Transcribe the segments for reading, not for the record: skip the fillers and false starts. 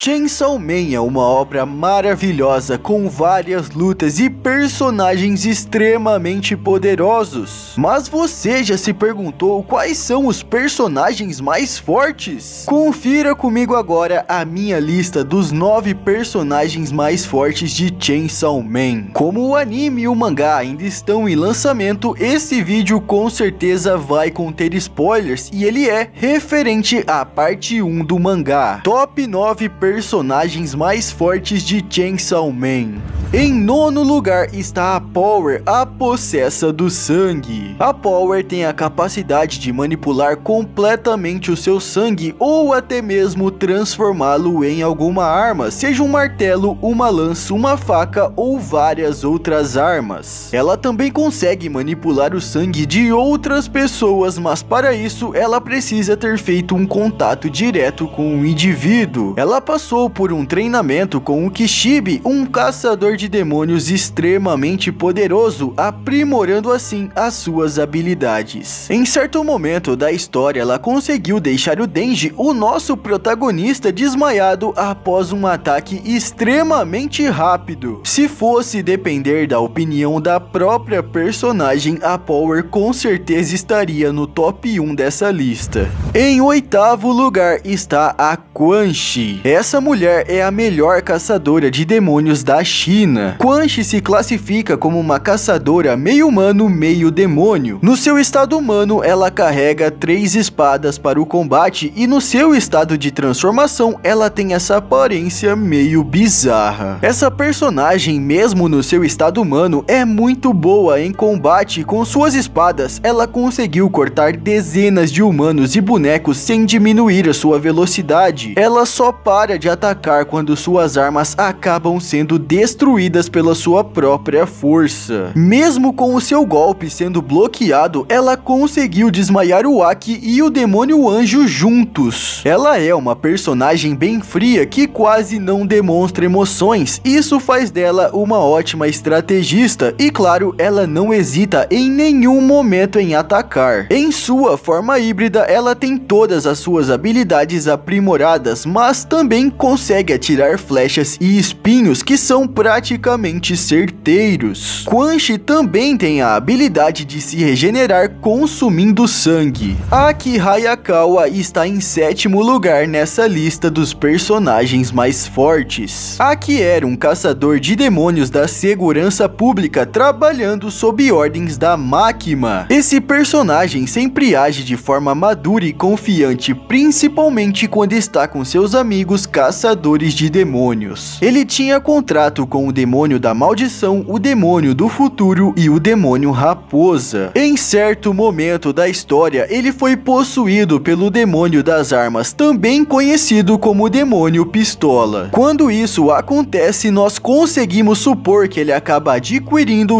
Chainsaw Man é uma obra maravilhosa com várias lutas e personagens extremamente poderosos. Mas você já se perguntou quais são os personagens mais fortes? Confira comigo agora a minha lista dos 9 personagens mais fortes de Chainsaw Man. Como o anime e o mangá ainda estão em lançamento, esse vídeo com certeza vai conter spoilers e ele é referente à parte 1 do mangá. Top 9 personagens mais fortes de Chainsaw Man. Em nono lugar está a Power, a possessa do sangue. A Power tem a capacidade de manipular completamente o seu sangue ou até mesmo transformá-lo em alguma arma, seja um martelo, uma lança, uma faca ou várias outras armas. Ela também consegue manipular o sangue de outras pessoas, mas para isso ela precisa ter feito um contato direto com o indivíduo. Ela passou por um treinamento com o Kishibe, um caçador de demônios extremamente poderoso, aprimorando assim as suas habilidades. Em certo momento da história, ela conseguiu deixar o Denji, o nosso protagonista, desmaiado após um ataque extremamente rápido. Se fosse depender da opinião da própria personagem, a Power com certeza estaria no top 1 dessa lista. Em oitavo lugar está a Quan Chi. Essa mulher é a melhor caçadora de demônios da China. Quan Chi se classifica como uma caçadora meio humano, meio demônio. No seu estado humano, ela carrega 3 espadas para o combate e no seu estado de transformação, ela tem essa aparência meio bizarra. Essa personagem, mesmo no seu estado humano, é muito boa em combate. Com suas espadas, ela conseguiu cortar dezenas de humanos e bonecos sem diminuir a sua velocidade. Ela só para de atacar quando suas armas acabam sendo destruídas pela sua própria força. Mesmo com o seu golpe sendo bloqueado, ela conseguiu desmaiar o Aki e o demônio anjo juntos. Ela é uma personagem bem fria que quase não demonstra emoções. Isso faz dela uma ótima estrategista e, claro, ela não hesita em nenhum momento em atacar. Em sua forma híbrida, ela tem todas as suas habilidades aprimoradas, mas também consegue atirar flechas e espinhos que são praticamente certeiros. Quan Chi também tem a habilidade de se regenerar consumindo sangue. Aki Hayakawa está em 7º lugar nessa lista dos personagens mais fortes. Aki era um caçador de demônios da segurança pública trabalhando sob ordens da Makima. Esse personagem sempre age de forma madura e confiante, principalmente quando está com seus amigos caçadores de demônios. Ele tinha contrato com o demônio da maldição, o demônio do futuro e o demônio raposa. Em certo momento da história, ele foi possuído pelo demônio das armas, também conhecido como demônio pistola. Quando isso acontece, nós conseguimos supor que ele acaba adquirindo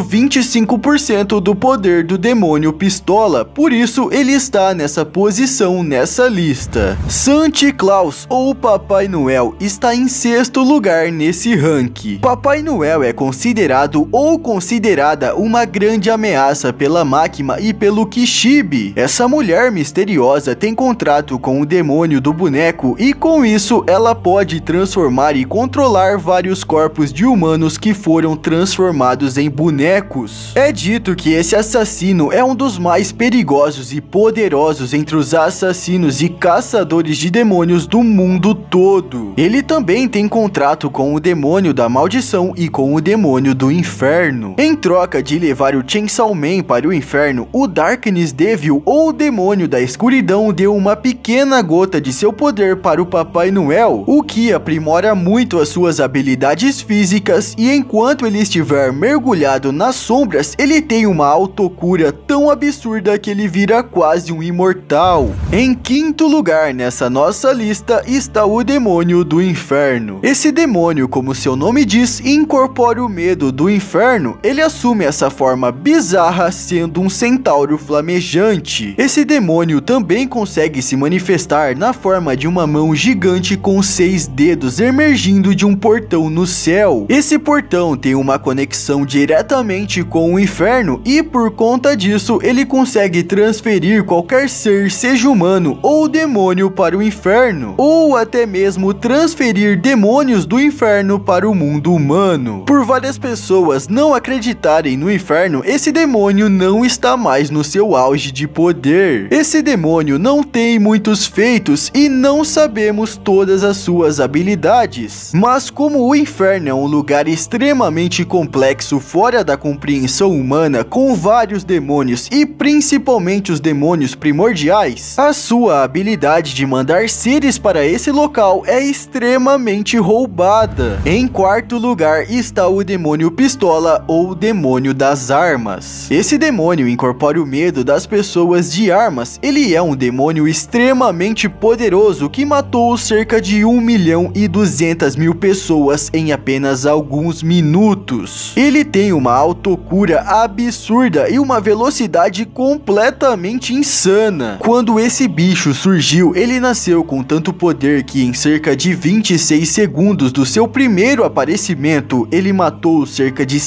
25% do poder do demônio pistola, por isso ele está nessa posição nessa lista. Santa Claus, ou Papai Noel, está em 6º lugar nesse ranking. Papai Noel é considerado ou considerada uma grande ameaça pela Makima e pelo Kishibe. Essa mulher misteriosa tem contrato com o demônio do boneco e com isso ela pode transformar e controlar vários corpos de humanos que foram transformados em bonecos. É dito que esse assassino é um dos mais perigosos e poderosos entre os assassinos e caçadores de demônios do mundo todo. Ele também tem contrato com o demônio da maldição e com o demônio do inferno. Em troca de levar o Chainsaw Man para o inferno, o Darkness Devil, ou o demônio da escuridão, deu uma pequena gota de seu poder para o Papai Noel, o que aprimora muito as suas habilidades físicas, e enquanto ele estiver mergulhado nas sombras, ele tem uma autocura tão absurda que ele vira quase um imortal. Em 5º lugar nessa nossa lista está o demônio do inferno. Esse demônio, como seu nome diz, incorpora o medo do inferno, ele assume essa forma bizarra sendo um centauro flamejante. Esse demônio também consegue se manifestar na forma de uma mão gigante com 6 dedos emergindo de um portão no céu. Esse portão tem uma conexão diretamente com o inferno e por conta disso ele consegue transferir qualquer ser, seja humano ou demônio, para o inferno, ou até mesmo transferir demônios do inferno para o mundo humano. Por várias pessoas não acreditarem no inferno, esse demônio não está mais no seu auge de poder. Esse demônio não tem muitos feitos e não sabemos todas as suas habilidades. Mas como o inferno é um lugar extremamente complexo fora da compreensão humana, com vários demônios e principalmente os demônios primordiais, a sua habilidade de mandar seres para esse local é extremamente roubada. Em quarto lugar está o demônio pistola ou demônio das armas. Esse demônio incorpora o medo das pessoas de armas. Ele é um demônio extremamente poderoso que matou cerca de 1.200.000 pessoas em apenas alguns minutos. Ele tem uma autocura absurda e uma velocidade completamente insana. Quando esse bicho surgiu, ele nasceu com tanto poder que em cerca de 26 segundos do seu primeiro aparecimento, ele matou cerca de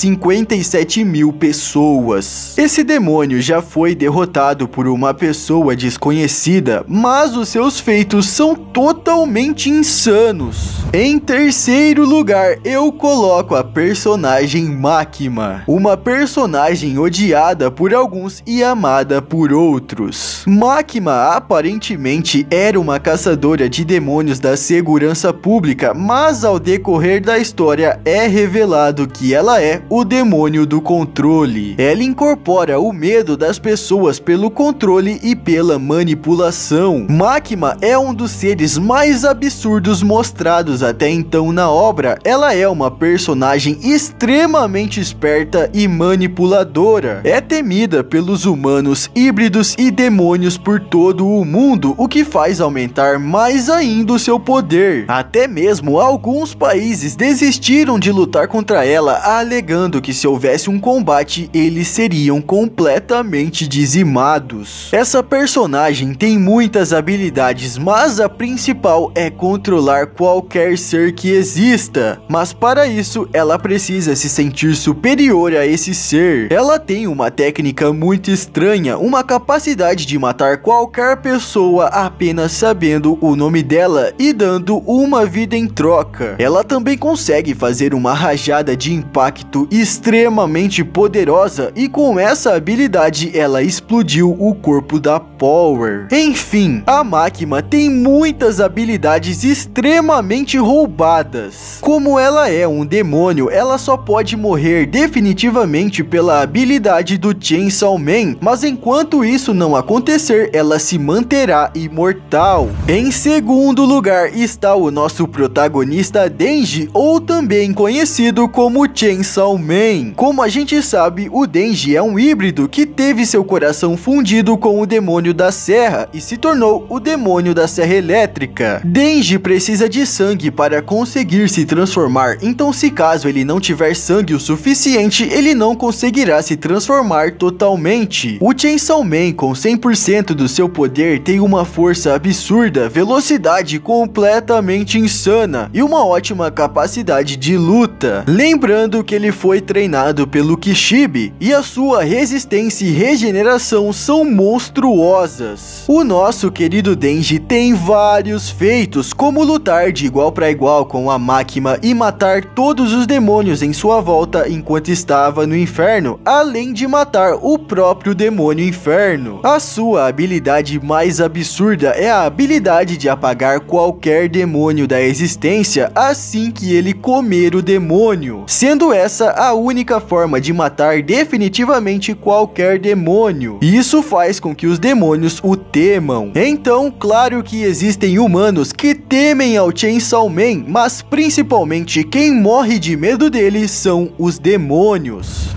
57.000 pessoas. Esse demônio já foi derrotado por uma pessoa desconhecida, mas os seus feitos são totalmente insanos. Em terceiro lugar, eu coloco a personagem Máquina, uma personagem odiada por alguns e amada por outros. Máquina aparentemente era uma caçadora de demônios da segurança pública, mas ao decorrer da história é revelado que ela é o demônio do controle. Ela incorpora o medo das pessoas pelo controle e pela manipulação. Máquina é um dos seres mais absurdos mostrados até então na obra. Ela é uma personagem extremamente esperta e manipuladora. É temida pelos humanos, híbridos e demônios por todo o mundo, o que faz aumentar mais ainda o seu poder. Até mesmo alguns países desistiram de lutar contra ela, alegando que se houvesse um combate, eles seriam completamente dizimados. Essa personagem tem muitas habilidades, mas a principal é controlar qualquer ser que exista. Mas para isso, ela precisa se sentir superior a esse ser. Ela tem uma técnica muito estranha, uma capacidade de matar qualquer pessoa apenas sabendo o nome dela e dando uma vida em troca. Ela também consegue fazer uma rajada de impacto extremamente poderosa e com essa habilidade ela explodiu o corpo da Power. Enfim, a Máquina tem muitas habilidades extremamente roubadas. Como ela é um demônio, ela só pode morrer definitivamente pela habilidade do Chainsaw Man, mas enquanto isso não acontecer, ela se manterá imortal. Em segundo lugar está o nosso protagonista Denji, ou também conhecido como Chainsaw Man. Como a gente sabe, o Denji é um híbrido que teve seu coração fundido com o demônio da serra e se tornou o demônio da serra elétrica. Denji precisa de sangue para conseguir se transformar, então se caso ele não tiver sangue o suficiente, ele não conseguirá se transformar totalmente. O Chainsaw Man, com 100% do seu poder, tem uma força absurda, velocidade completamente insana e uma ótima capacidade de luta. Lembrando que ele foi treinado pelo Kishibe e a sua resistência e regeneração são monstruosas. O nosso querido Denji tem vários feitos, como lutar de igual para igual com a Máquina e matar todos os demônios em sua volta enquanto estava no inferno, além de matar o próprio demônio inferno. A sua habilidade mais absurda é a habilidade de apagar qualquer demônio da existência assim que ele comer o demônio, sendo essa a única forma de matar definitivamente qualquer demônio. Isso faz com que os demônios o temam. Então, claro que existem humanos que temem ao Chainsaw Man, mas principalmente quem morre de medo dele são os demônios.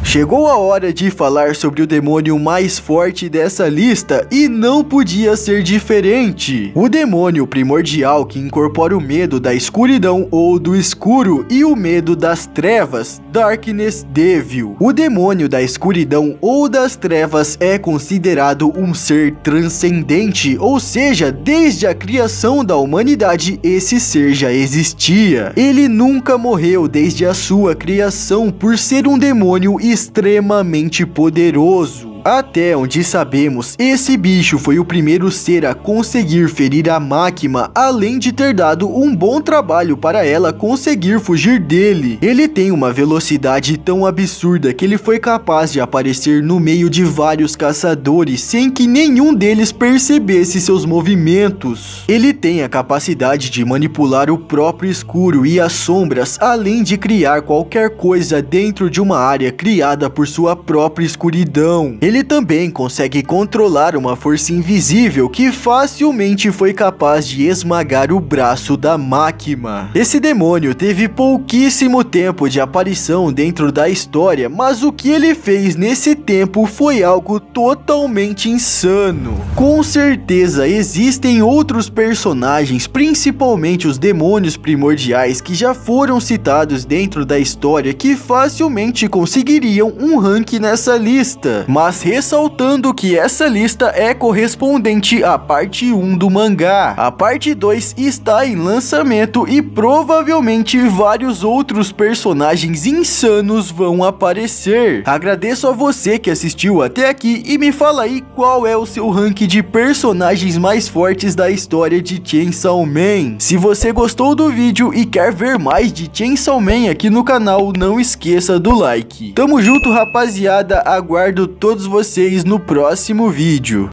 Chegou a hora de falar sobre o demônio mais forte dessa lista e não podia ser diferente. O demônio primordial que incorpora o medo da escuridão ou do escuro e o medo das trevas, Darkness Devil. O demônio da escuridão ou das trevas é considerado um ser transcendente, ou seja, desde a criação da humanidade esse ser já existia. Ele nunca morreu desde a sua criação por ser um demônio extremamente poderoso. Até onde sabemos, esse bicho foi o primeiro ser a conseguir ferir a Máquina, além de ter dado um bom trabalho para ela conseguir fugir dele. Ele tem uma velocidade tão absurda que ele foi capaz de aparecer no meio de vários caçadores sem que nenhum deles percebesse seus movimentos. Ele tem a capacidade de manipular o próprio escuro e as sombras, além de criar qualquer coisa dentro de uma área criada por sua própria escuridão. Ele também consegue controlar uma força invisível que facilmente foi capaz de esmagar o braço da Máquina. Esse demônio teve pouquíssimo tempo de aparição dentro da história, mas o que ele fez nesse tempo foi algo totalmente insano. Com certeza existem outros personagens, principalmente os demônios primordiais que já foram citados dentro da história, que facilmente conseguiriam um rank nessa lista, mas ressaltando que essa lista é correspondente à parte 1 do mangá. A parte 2 está em lançamento e provavelmente vários outros personagens insanos vão aparecer. Agradeço a você que assistiu até aqui e me fala aí qual é o seu rank de personagens mais fortes da história de Chainsaw Man. Se você gostou do vídeo e quer ver mais de Chainsaw Man aqui no canal, não esqueça do like. Tamo junto, rapaziada, aguardo todos vocês no próximo vídeo.